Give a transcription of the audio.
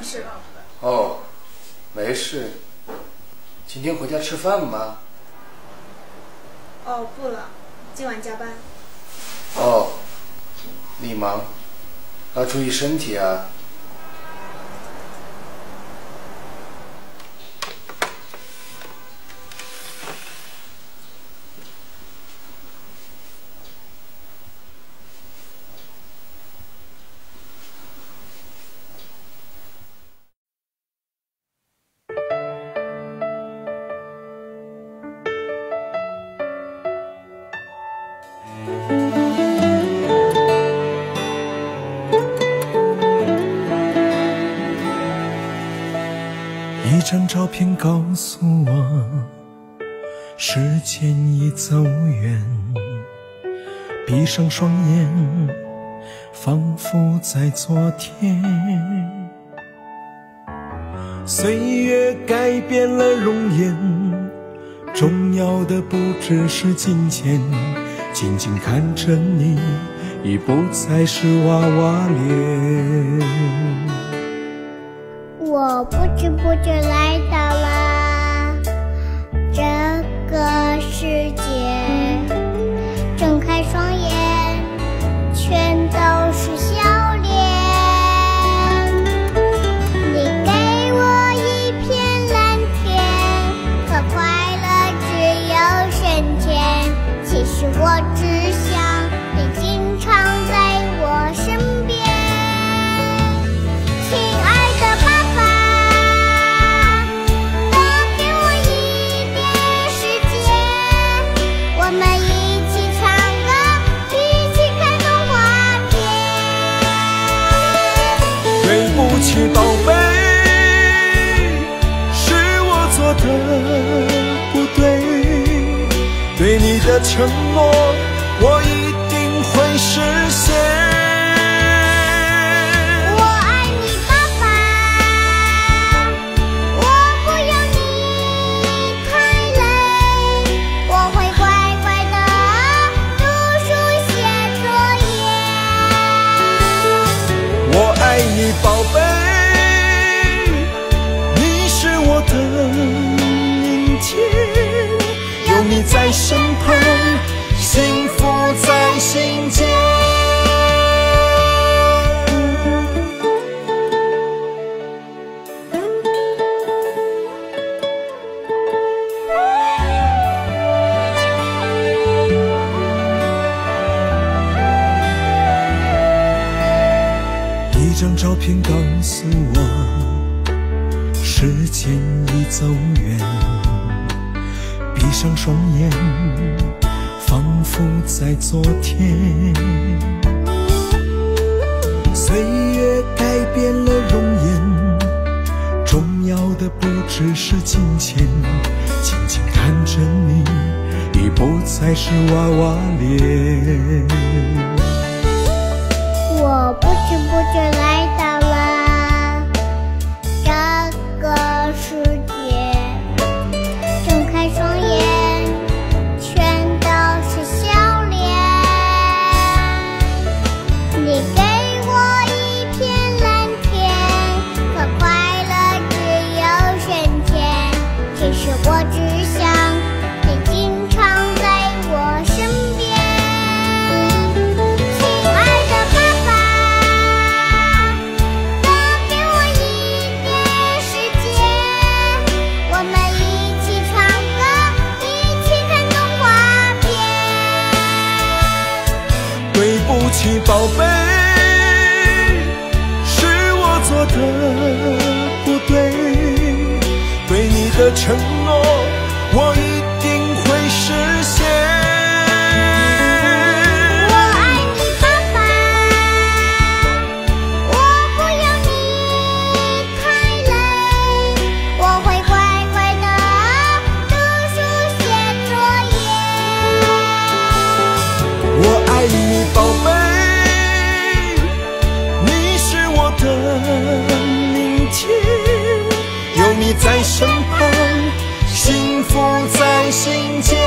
事。 哦，没事。今天回家吃饭吗？ 哦，不了，今晚加班。 哦，你忙，要注意身体啊。 一张照片告诉我，时间已走远，闭上双眼，仿佛在昨天。岁月改变了容颜，重要的不只是金钱，静静看着你，已不再是娃娃脸。 我不知不觉来到了这个世界，睁开双眼，全都是笑脸。你给我一片蓝天，可快乐只有瞬间。其实我只想你经常在我身边。 宝贝，是我做的不对，对你的承诺我一定会实现。 我爱你，爸爸，我不要你太累，我会乖乖的读书写作业。 我爱你，宝贝，有你在身旁，幸福在心间。一张照片告诉我，时间已走远，闭上双眼，仿佛在昨天。岁月改变了容颜，重要的不只是金钱，静静看着你，已不再是娃娃脸。 我不知不觉来到了这个世界，睁开双眼，全都是笑脸。你给我一片蓝天，可快乐只有瞬间。其实我只想你经常在我身边。亲爱的爸爸，多给我一点时间，我们一起唱歌，一起看动画片。 对不起，宝贝，是我做的不对，对你的承诺我一定会实现。 我爱你，爸爸，我不要你太累，我会乖乖的读书写作业。 我爱你，宝贝，你是我的明天，有你在身旁，幸福在心间。